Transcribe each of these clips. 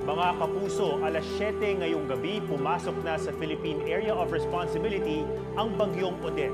Mga kapuso, alas 7 ngayong gabi, pumasok na sa Philippine Area of Responsibility ang bagyong Odette.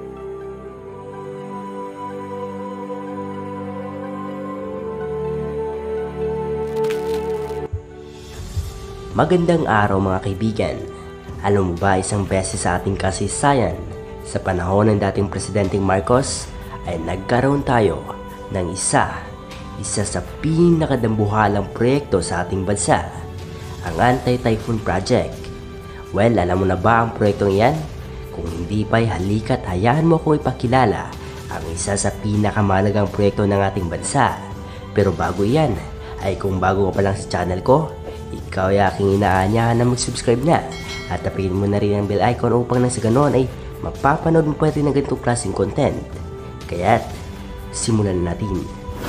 Magandang araw mga kaibigan. Alam mo ba isang beses sa ating kasaysayan, sa panahon ng dating Presidenteng Marcos ay nagkaroon tayo ng isa sa pinakadambuhalang proyekto sa ating bansa, ang Anti-Typhoon Project. Well, alam mo na ba ang proyektong iyan? Kung hindi pa'y halika't hayaan mo akong ipakilala ang isa sa pinakamahalagang proyekto ng ating bansa. Pero bago yan, ay kung bago ka pa lang sa channel ko, ikaw ay aking inaanyahan na mag-subscribe na at tapiin mo na rin ang bell icon upang nang sa ganoon ay mapapanood mo pa rin ng ganitong klaseng content. Kaya't, simulan natin.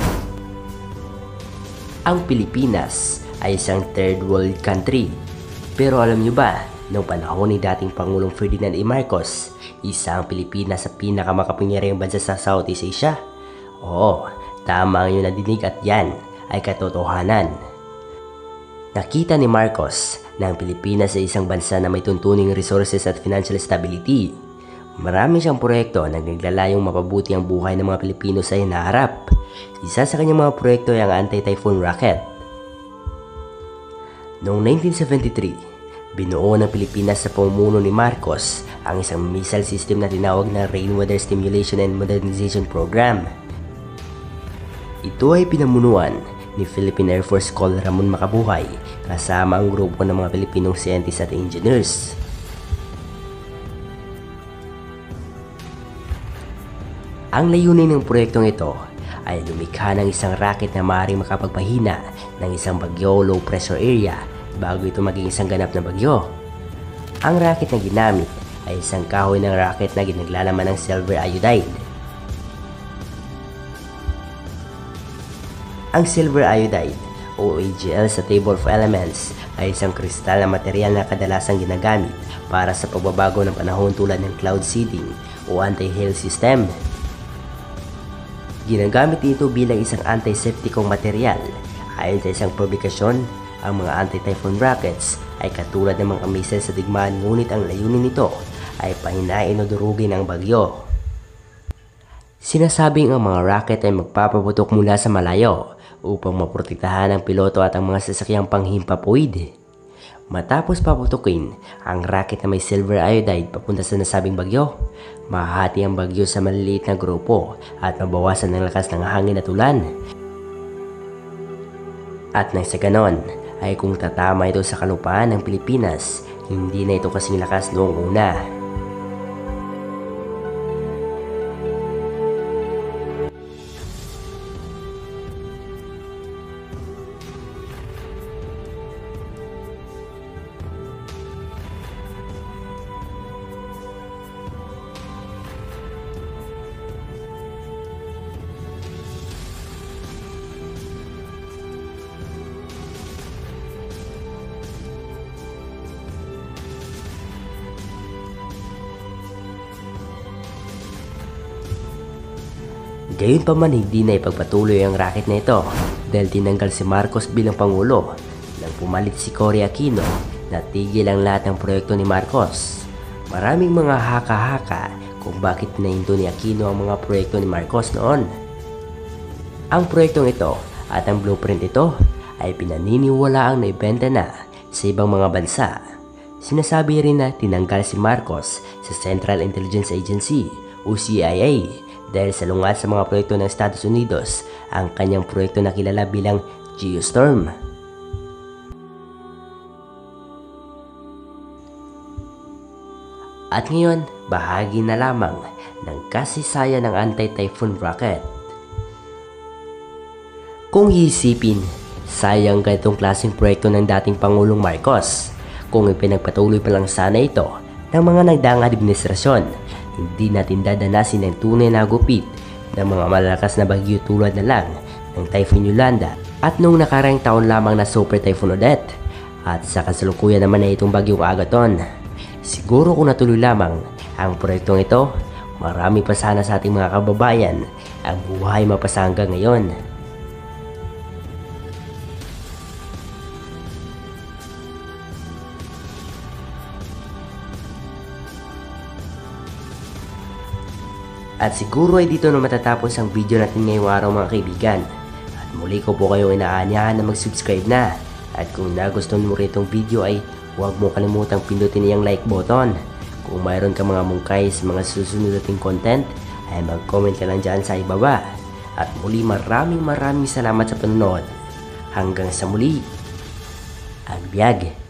Ang Pilipinas ay isang third world country. Pero alam nyo ba, noong panahon ni dating Pangulong Ferdinand E. Marcos, isa ang Pilipinas sa pinakamakapangyarihang bansa sa Southeast Asia? Oo, tama ang iyong nadinig at yan ay katotohanan. Nakita ni Marcos na ang Pilipinas ay isang bansa na may tuntuning resources at financial stability. Marami siyang proyekto na naglalayong mapabuti ang buhay ng mga Pilipino sa hinaharap. Isa sa kanyang mga proyekto ay ang Anti-Typhoon Rocket. Noong 1973, binuo ng Pilipinas sa pamumuno ni Marcos ang isang missile system na tinawag na Rainwater Stimulation and Modernization Program. Ito ay pinamunuan ni Philippine Air Force Col. Ramon Macabuhay kasama ang grupo ng mga Pilipinong scientists at engineers. Ang layunin ng proyektong ito ay lumikha ng isang rocket na maaaring makapagpahina ng isang bagyo low pressure area bago ito maging isang ganap na bagyo. Ang rocket na ginamit ay isang kahoy ng rocket na ginaglalaman ng silver iodide. Ang silver iodide o AgL sa Table of Elements ay isang kristal na material na kadalasang ginagamit para sa pagbabago ng panahon tulad ng cloud seeding o anti-hail system. Ginagamit ito bilang isang antiseptikong material. Ayon sa isang publikasyon, ang mga anti-typhoon rockets ay katulad ng mga missile sa digmaan, ngunit ang layunin nito ay pahinain o durugin ang bagyo. Sinasabing ang mga rocket ay magpapaputok mula sa malayo upang maprotektahan ang piloto at ang mga sasakyang panghimpapawid. Matapos paputukin ang rocket na may silver iodide papunta sa nasabing bagyo, mahati ang bagyo sa maliliit na grupo at mabawasan ang lakas ng hangin at ulan. At nang sa ganon, ay kung tatama ito sa kalupaan ng Pilipinas, hindi na ito kasing lakas noong una. Gayunpaman, hindi na ipagpatuloy ang rocket na ito dahil tinanggal si Marcos bilang Pangulo nang pumalit si Cory Aquino na tigil ang lahat ng proyekto ni Marcos. Maraming mga haka-haka kung bakit pinahinto ni Aquino ang mga proyekto ni Marcos noon. Ang proyektong ito at ang blueprint ito ay pinaniniwalaang naibenta na sa ibang mga bansa. Sinasabi rin na tinanggal si Marcos sa Central Intelligence Agency o CIA dahil salungat sa mga proyekto ng Estados Unidos ang kanyang proyekto na kilala bilang Geostorm. At ngayon, bahagi na lamang ng kasaysayan ng Anti-Typhoon Rocket. Kung iisipin, sayang ganitong klaseng proyekto ng dating Pangulong Marcos kung ipinagpatuloy pa lang sana ito ng mga nagdaang administrasyon. Hindi natin dadanasin ang tunay na gupit ng mga malalakas na bagyo tulad na lang ng Typhoon Yolanda at nung nakarang taon lamang na Super Typhoon Odette at sa kasalukuyan naman na itong bagyong Agaton. Siguro kung natuloy lamang ang proyektong ito, marami pa sana sa ating mga kababayan ang buhay mapasa hanggang ngayon. At siguro ay dito na matatapos ang video natin ngayong araw mga kaibigan. At muli ko po kayong inaanyahan na mag-subscribe na. At kung nagustuhan mo rin itong video ay huwag mo kalimutang pindutin yung like button. Kung mayroon ka mga mungkay sa mga susunod nating content ay mag-comment ka lang dyan sa ibaba. At muli maraming salamat sa panonood. Hanggang sa muli. Ang biyag.